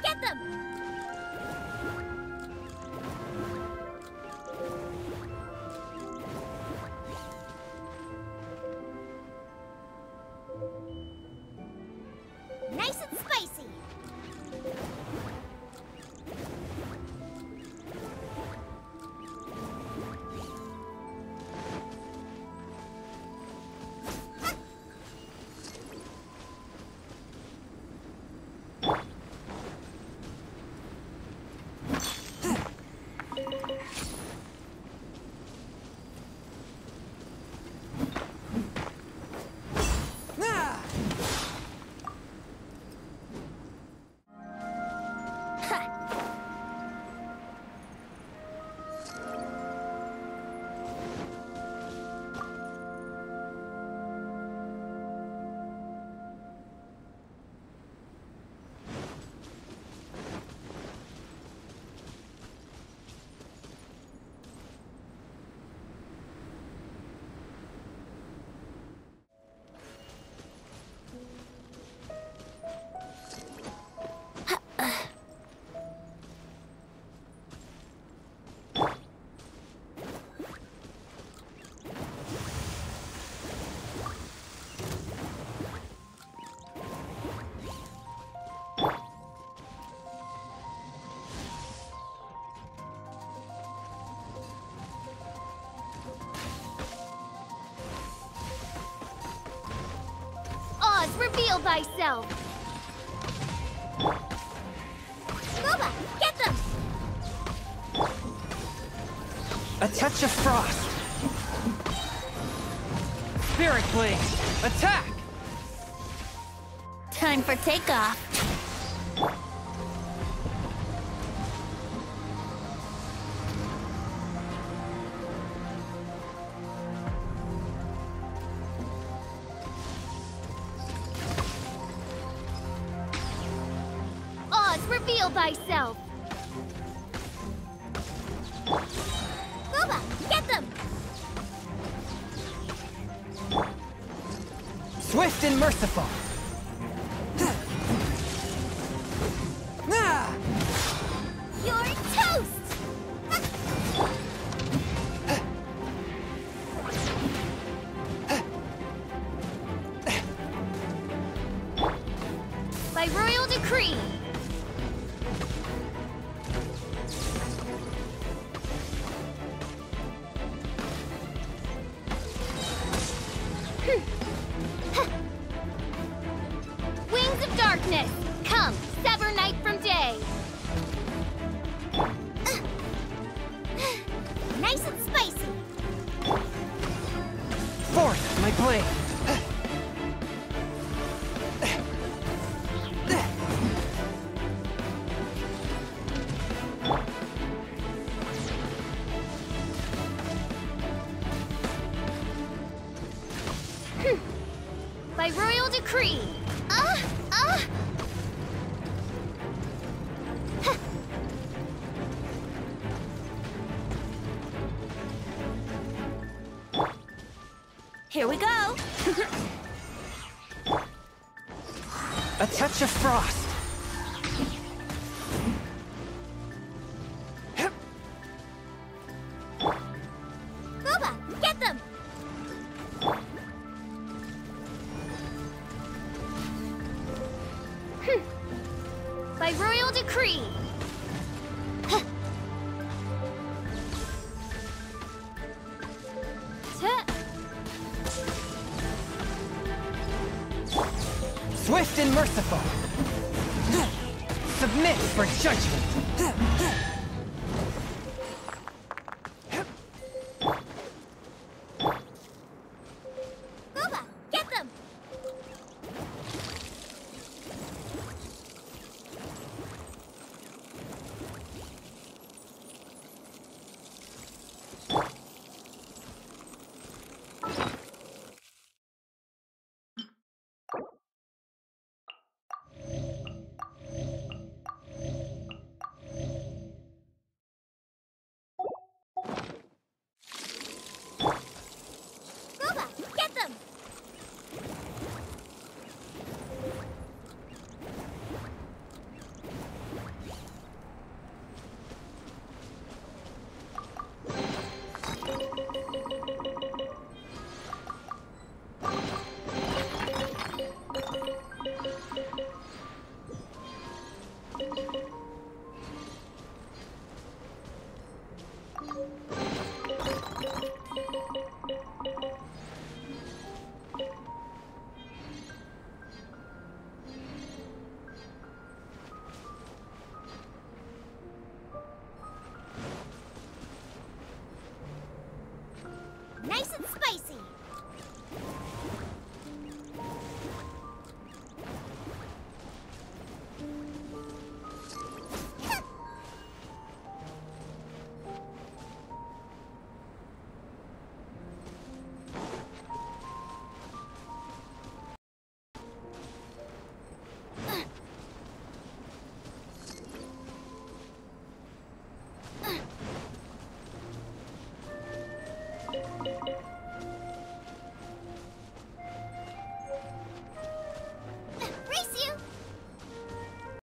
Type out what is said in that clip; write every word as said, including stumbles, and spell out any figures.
Get them! Nice and spicy! Reveal thyself! Boba, get them! A touch of frost! Spirit Blade, attack! Time for takeoff. Reveal thyself! Boba, get them! Swift and merciful! You're toast! By royal decree! Wings of darkness, come, sever night from day. Nice and spicy. Forth, my blade. By royal decree. Ah! Ah! Here we go. A touch of frost. Boba, get them. By royal decree. Swift and merciful. Submit for judgment. Boba, get them. spicy!